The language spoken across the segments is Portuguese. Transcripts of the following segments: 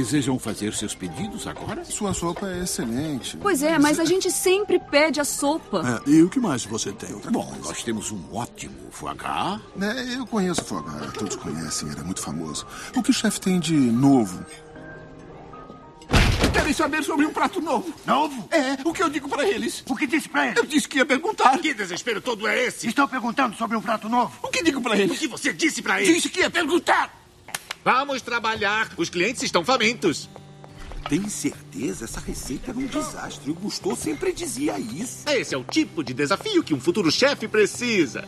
desejam fazer seus pedidos agora? Sua sopa é excelente. Pois é, mas a gente sempre pede a sopa. E o que mais você tem? Bom, nós temos um ótimo foie gras. Eu conheço o foie gras. Todos conhecem, era muito famoso. O que o chefe tem de novo? Querem saber sobre um prato novo? Novo? O que eu digo pra eles? O que disse pra eles? Eu disse que ia perguntar. Que desespero todo é esse? Estou perguntando sobre um prato novo. O que digo pra eles? O que você disse pra eles? Disse que ia perguntar. Vamos trabalhar. Os clientes estão famintos. Tem certeza? Essa receita era um desastre. O Gusteau sempre dizia isso. Esse é o tipo de desafio que um futuro chefe precisa.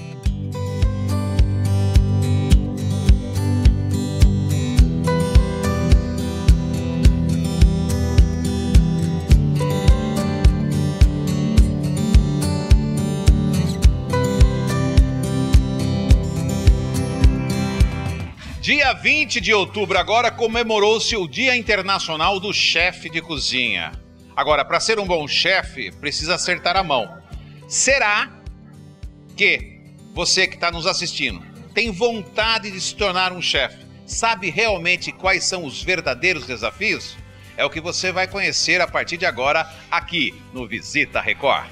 Dia 20 de outubro agora comemorou-se o Dia Internacional do Chefe de Cozinha. Agora, para ser um bom chefe, precisa acertar a mão. Será que você que está nos assistindo tem vontade de se tornar um chefe? Sabe realmente quais são os verdadeiros desafios? É o que você vai conhecer a partir de agora aqui no Visita Record.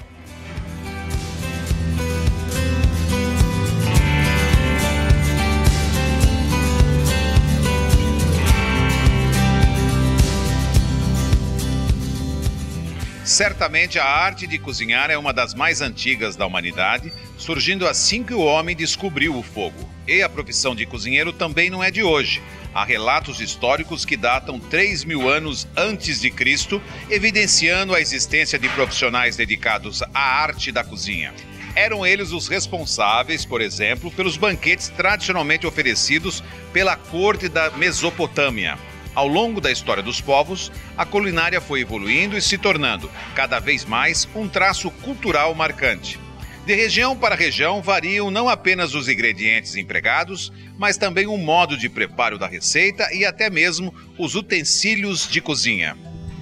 Certamente a arte de cozinhar é uma das mais antigas da humanidade, surgindo assim que o homem descobriu o fogo. E a profissão de cozinheiro também não é de hoje. Há relatos históricos que datam 3.000 anos antes de Cristo, evidenciando a existência de profissionais dedicados à arte da cozinha. Eram eles os responsáveis, por exemplo, pelos banquetes tradicionalmente oferecidos pela corte da Mesopotâmia. Ao longo da história dos povos, a culinária foi evoluindo e se tornando, cada vez mais, um traço cultural marcante. De região para região, variam não apenas os ingredientes empregados, mas também o modo de preparo da receita e até mesmo os utensílios de cozinha.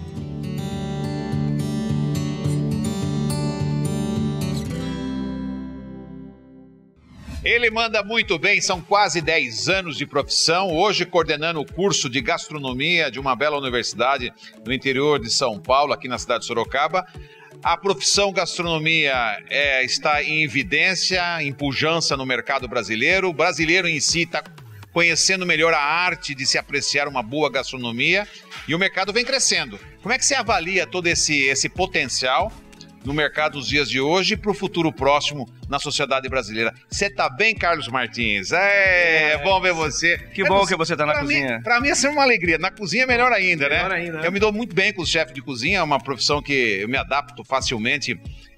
Ele manda muito bem, são quase 10 anos de profissão, hoje coordenando o curso de gastronomia de uma bela universidade no interior de São Paulo, aqui na cidade de Sorocaba. A profissão gastronomia está em evidência, em pujança no mercado brasileiro. O brasileiro em si está conhecendo melhor a arte de se apreciar uma boa gastronomia e o mercado vem crescendo. Como é que você avalia todo esse potencial no mercado dos dias de hoje e para o futuro próximo na sociedade brasileira? Você tá bem, Carlos Martins? É bom ver você. Que bom que você tá na cozinha. Para mim é sempre uma alegria. Na cozinha é melhor ainda, né? Melhor ainda, né? Eu me dou muito bem com os chefes de cozinha, é uma profissão que eu me adapto facilmente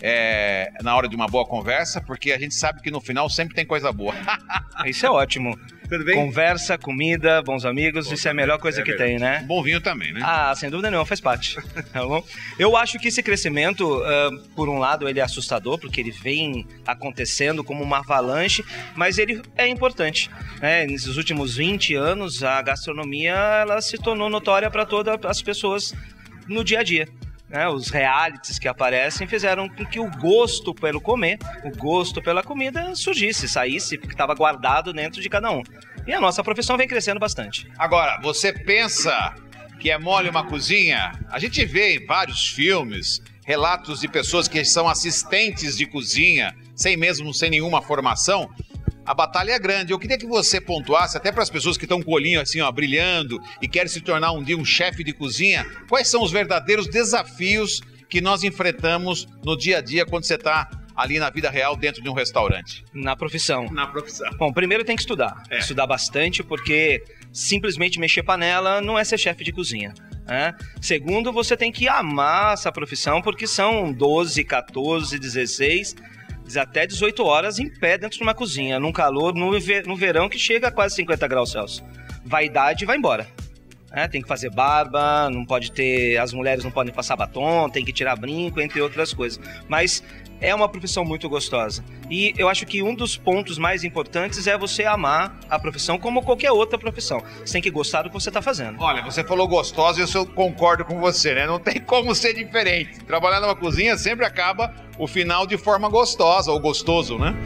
na hora de uma boa conversa, porque a gente sabe que no final sempre tem coisa boa. Isso é ótimo. Tudo bem? Conversa, comida, bons amigos, isso é a melhor coisa que tem, né? Bom vinho também, né? Ah, sem dúvida nenhuma, faz parte. Tá bom? Eu acho que esse crescimento, por um lado, ele é assustador, porque ele vem acontecendo como uma avalanche, mas ele é importante, né? Nesses últimos 20 anos, a gastronomia ela se tornou notória para todas as pessoas no dia a dia. Os realities que aparecem fizeram com que o gosto pelo comer, o gosto pela comida surgisse, saísse, porque estava guardado dentro de cada um. E a nossa profissão vem crescendo bastante. Agora, você pensa que é mole uma cozinha? A gente vê em vários filmes relatos de pessoas que são assistentes de cozinha, sem nenhuma formação. A batalha é grande. Eu queria que você pontuasse, até para as pessoas que estão com o olhinho assim, ó, brilhando e querem se tornar um dia um chefe de cozinha, quais são os verdadeiros desafios que nós enfrentamos no dia a dia quando você está ali na vida real dentro de um restaurante? Na profissão. Na profissão. Bom, primeiro tem que estudar. Estudar bastante, porque simplesmente mexer panela não é ser chefe de cozinha. Segundo, você tem que amar essa profissão, porque são 12, 14, 16... até 18 horas em pé dentro de uma cozinha, num calor, no verão que chega a quase 50 graus Celsius. Vaidade vai embora. Tem que fazer barba, não pode ter, as mulheres não podem passar batom, tem que tirar brinco, entre outras coisas. Mas é uma profissão muito gostosa. E eu acho que um dos pontos mais importantes é você amar a profissão como qualquer outra profissão. Você tem que gostar do que você está fazendo. Olha, você falou gostosa e eu concordo com você, né? Não tem como ser diferente. Trabalhar numa cozinha sempre acaba o final de forma gostosa ou gostoso, né?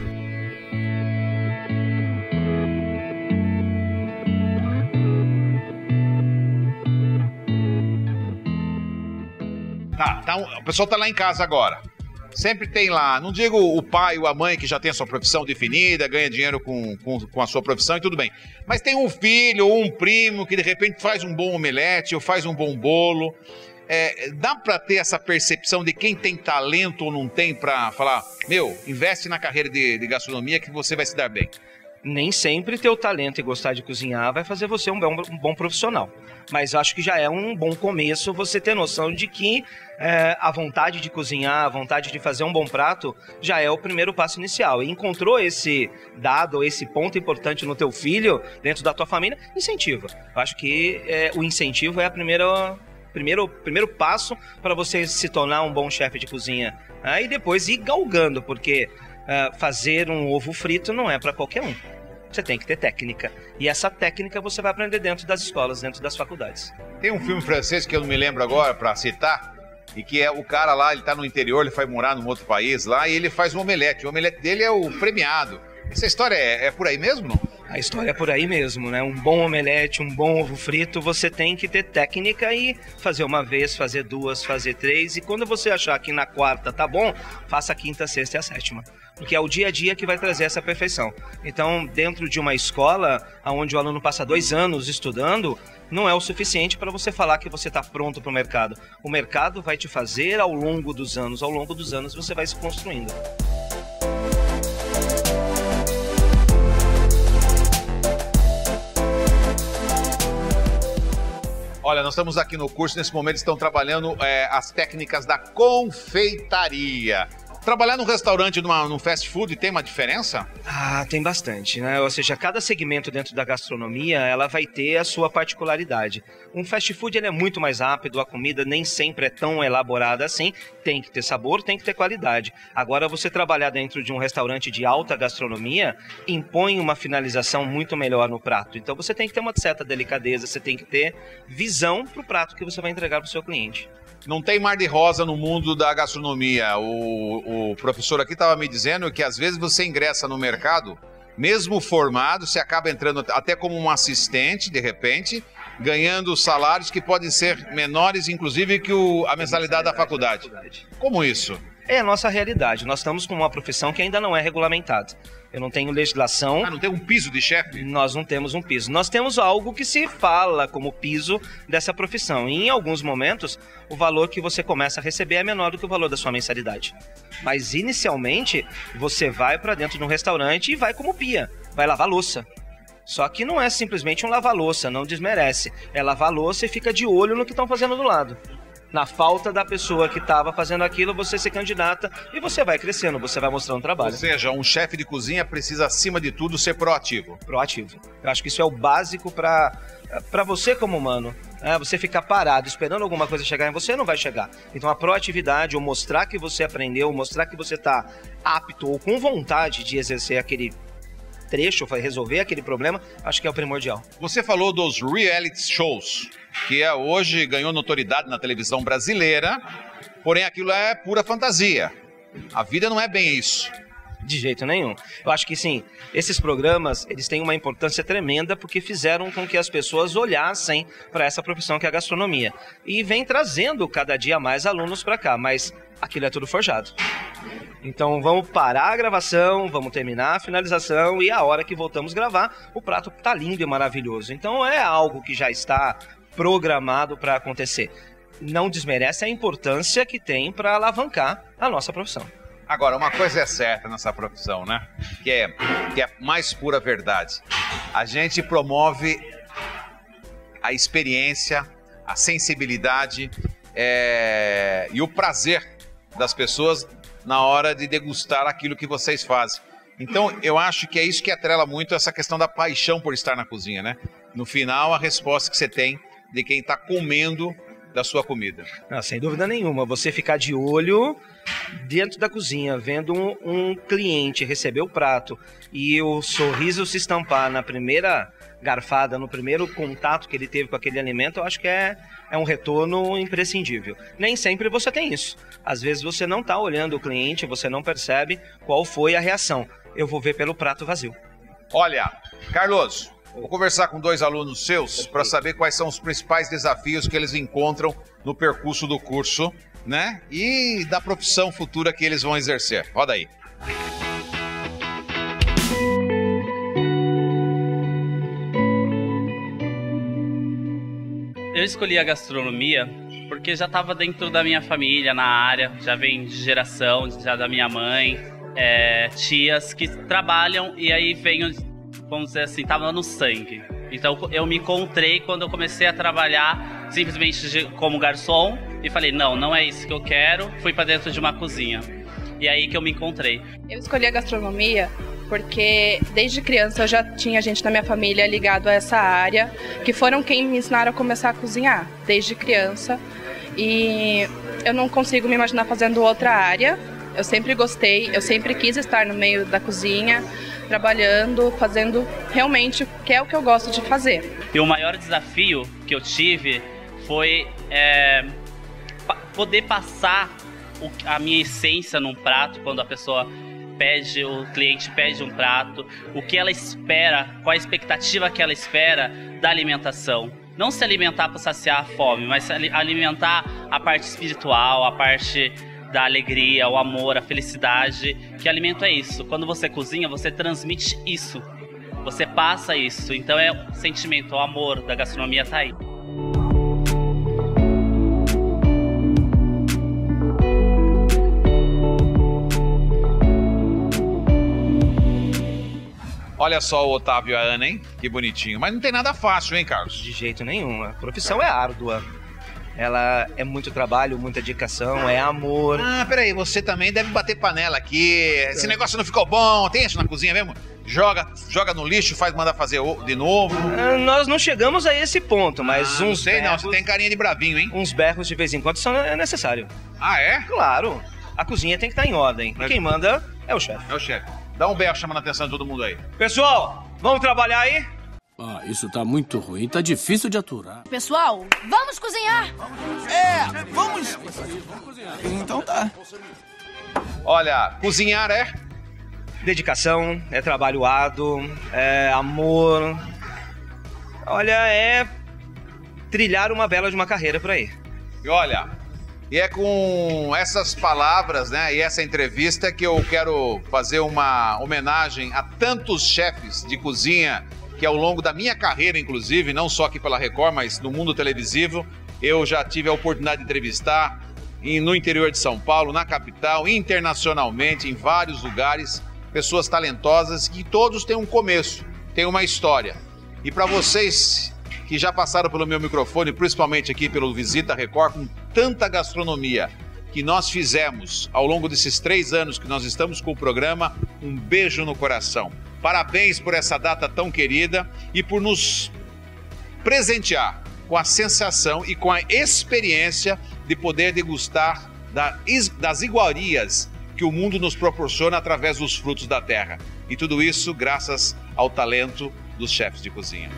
O pessoal tá lá em casa agora. Sempre tem lá, não digo o pai ou a mãe que já tem a sua profissão definida, ganha dinheiro com a sua profissão e tudo bem. Mas tem um filho ou um primo que de repente faz um bom omelete ou faz um bom bolo. Dá pra ter essa percepção de quem tem talento ou não tem pra falar, investe na carreira de gastronomia que você vai se dar bem? Nem sempre ter o talento e gostar de cozinhar vai fazer você um bom profissional. Mas acho que já é um bom começo você ter noção de que a vontade de cozinhar, a vontade de fazer um bom prato já é o primeiro passo inicial. E encontrou esse dado, esse ponto importante no teu filho, dentro da tua família, incentiva. Eu acho que o incentivo é a primeiro passo para você se tornar um bom chefe de cozinha. E depois ir galgando, porque fazer um ovo frito não é para qualquer um. Você tem que ter técnica. E essa técnica você vai aprender dentro das escolas, dentro das faculdades. Tem um filme francês que eu não me lembro agora para citar, e que é o cara lá, ele tá no interior, ele vai morar num outro país lá, e ele faz um omelete. O omelete dele é o premiado. Essa história é por aí mesmo, não? A história é por aí mesmo, né? Um bom omelete, um bom ovo frito, você tem que ter técnica e fazer uma vez, fazer duas, fazer três. E quando você achar que na quarta tá bom, faça a quinta, a sexta e a sétima. Porque é o dia a dia que vai trazer essa perfeição. Então, dentro de uma escola onde o aluno passa 2 anos estudando, não é o suficiente para você falar que você está pronto para o mercado. O mercado vai te fazer ao longo dos anos você vai se construindo. Olha, nós estamos aqui no curso, nesse momento estão trabalhando as técnicas da confeitaria. Trabalhar num restaurante, num fast food, tem uma diferença? Tem bastante, né? Ou seja, cada segmento dentro da gastronomia, ela vai ter a sua particularidade. Um fast food, ele é muito mais rápido, a comida nem sempre é tão elaborada assim, tem que ter sabor, tem que ter qualidade. Agora, você trabalhar dentro de um restaurante de alta gastronomia, impõe uma finalização muito melhor no prato. Então, você tem que ter uma certa delicadeza, você tem que ter visão para o prato que você vai entregar para o seu cliente. Não tem mar de rosa no mundo da gastronomia. O professor aqui estava me dizendo que às vezes você ingressa no mercado, mesmo formado, você acaba entrando até como um assistente, de repente, ganhando salários que podem ser menores, inclusive, que a mensalidade da faculdade. Como isso? É a nossa realidade. Nós estamos com uma profissão que ainda não é regulamentada. Eu não tenho legislação. Não tem um piso de chefe? Nós não temos um piso. Nós temos algo que se fala como piso dessa profissão. E em alguns momentos, o valor que você começa a receber é menor do que o valor da sua mensalidade. Mas inicialmente, você vai para dentro de um restaurante e vai como pia. Vai lavar louça. Só que não é simplesmente um lavar-louça, não desmerece. É lavar louça e fica de olho no que estão fazendo do lado. Na falta da pessoa que estava fazendo aquilo, você se candidata e você vai crescendo, você vai mostrando trabalho. Ou seja, um chefe de cozinha precisa, acima de tudo, ser proativo. Proativo. Eu acho que isso é o básico para você como humano. Você ficar parado esperando alguma coisa chegar em você, não vai chegar. Então a proatividade, ou mostrar que você aprendeu, mostrar que você está apto ou com vontade de exercer aquele trecho, resolver aquele problema, acho que é o primordial. Você falou dos reality shows, que hoje ganhou notoriedade na televisão brasileira, porém aquilo é pura fantasia. A vida não é bem isso. De jeito nenhum. Eu acho que sim, esses programas, eles têm uma importância tremenda porque fizeram com que as pessoas olhassem para essa profissão que é a gastronomia. E vem trazendo cada dia mais alunos para cá, mas aquilo é tudo forjado. Então vamos parar a gravação, vamos terminar a finalização e a hora que voltamos a gravar, o prato tá lindo e maravilhoso. Então é algo que já está programado para acontecer. Não desmerece a importância que tem para alavancar a nossa profissão. Agora, uma coisa é certa nessa profissão, né? Que é mais pura verdade. A gente promove a experiência, a sensibilidade e o prazer das pessoas na hora de degustar aquilo que vocês fazem. Então, eu acho que é isso que atrela muito essa questão da paixão por estar na cozinha, né? No final, a resposta que você tem de quem está comendo da sua comida. Não, sem dúvida nenhuma. Você ficar de olho dentro da cozinha, vendo um cliente receber o prato e o sorriso se estampar na primeira garfada, no primeiro contato que ele teve com aquele alimento, eu acho que é um retorno imprescindível. Nem sempre você tem isso. Às vezes você não está olhando o cliente, você não percebe qual foi a reação. Eu vou ver pelo prato vazio. Olha, Carlos, vou conversar com 2 alunos seus para saber quais são os principais desafios que eles encontram no percurso do curso né? E da profissão futura que eles vão exercer. Roda aí. Eu escolhi a gastronomia porque já estava dentro da minha família, na área, já vem de geração, já da minha mãe, tias que trabalham e aí venho, vamos dizer assim, estava no sangue. Então eu me encontrei quando eu comecei a trabalhar simplesmente como garçom e falei, não é isso que eu quero, fui para dentro de uma cozinha. E aí que eu me encontrei. Eu escolhi a gastronomia porque desde criança eu já tinha gente na minha família ligado a essa área, que foram quem me ensinaram a começar a cozinhar, desde criança. E eu não consigo me imaginar fazendo outra área. Eu sempre gostei, eu sempre quis estar no meio da cozinha, trabalhando, fazendo realmente que é o que eu gosto de fazer. E o maior desafio que eu tive foi poder passar a minha essência num prato quando a pessoa o cliente pede um prato, o que ela espera, qual a expectativa que ela espera da alimentação. Não se alimentar para saciar a fome, mas alimentar a parte espiritual, a parte da alegria, o amor, a felicidade. Que alimento é isso? Quando você cozinha, você transmite isso. Você passa isso. Então o sentimento, o amor da gastronomia tá aí. Olha só o Otávio e a Ana, hein? Que bonitinho. Mas não tem nada fácil, hein, Carlos? De jeito nenhum. A profissão é árdua. Ela é muito trabalho, muita dedicação, é amor. Ah, peraí, você também deve bater panela aqui. Esse negócio não ficou bom. Tem isso na cozinha mesmo? Joga no lixo, manda fazer de novo. Nós não chegamos a esse ponto, mas não sei berros, não, você tem carinha de bravinho, hein? Uns berros de vez em quando é necessário. Ah, é? Claro. A cozinha tem que estar em ordem. E quem manda é o chefe. É o chefe. Dá um berro chamando a atenção de todo mundo aí. Pessoal, vamos trabalhar aí? Isso tá muito ruim, tá difícil de aturar. Pessoal, vamos cozinhar! Vamos cozinhar. Então tá. Olha, cozinhar é dedicação, é trabalho árduo, é amor. Olha, é trilhar uma bela de uma carreira por aí. E olha, e é com essas palavras, né, e essa entrevista que eu quero fazer uma homenagem a tantos chefes de cozinha que ao longo da minha carreira, inclusive, não só aqui pela Record, mas no mundo televisivo, eu já tive a oportunidade de entrevistar no interior de São Paulo, na capital, internacionalmente, em vários lugares, pessoas talentosas que todos têm um começo, têm uma história. E para vocês que já passaram pelo meu microfone, principalmente aqui pelo Visita Record, com tanta gastronomia que nós fizemos ao longo desses 3 anos que nós estamos com o programa, um beijo no coração. Parabéns por essa data tão querida e por nos presentear com a sensação e com a experiência de poder degustar das iguarias que o mundo nos proporciona através dos frutos da terra. E tudo isso graças ao talento dos chefes de cozinha.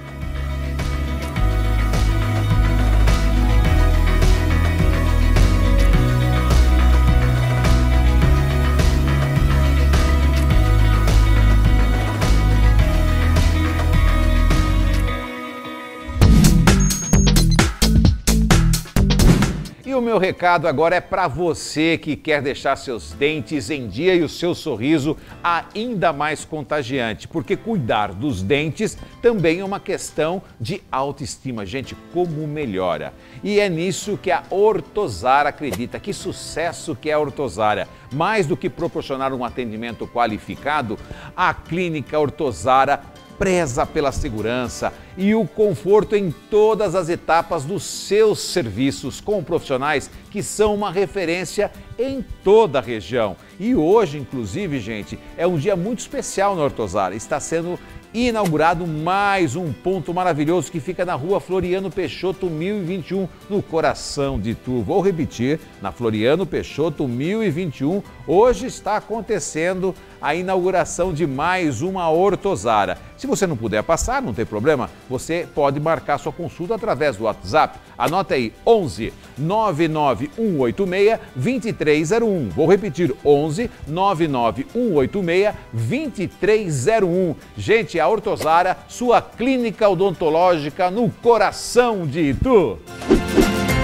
E o meu recado agora é para você que quer deixar seus dentes em dia e o seu sorriso ainda mais contagiante, porque cuidar dos dentes também é uma questão de autoestima. Gente, como melhora? E é nisso que a Ortozara acredita. Que sucesso que é a Ortozara! Mais do que proporcionar um atendimento qualificado, a Clínica Ortozara preza pela segurança e o conforto em todas as etapas dos seus serviços, com profissionais que são uma referência em toda a região. E hoje, inclusive, gente, é um dia muito especial na Ortozara. Está sendo inaugurado mais um ponto maravilhoso que fica na Rua Floriano Peixoto 1021, no coração de Itu. Vou repetir, na Floriano Peixoto 1021, hoje está acontecendo a inauguração de mais uma Ortozara. Se você não puder passar, não tem problema, você pode marcar sua consulta através do WhatsApp. Anota aí, 11 99186 2301. Vou repetir, 11 99186 2301. Gente, a Ortozara, sua clínica odontológica no coração de Itu.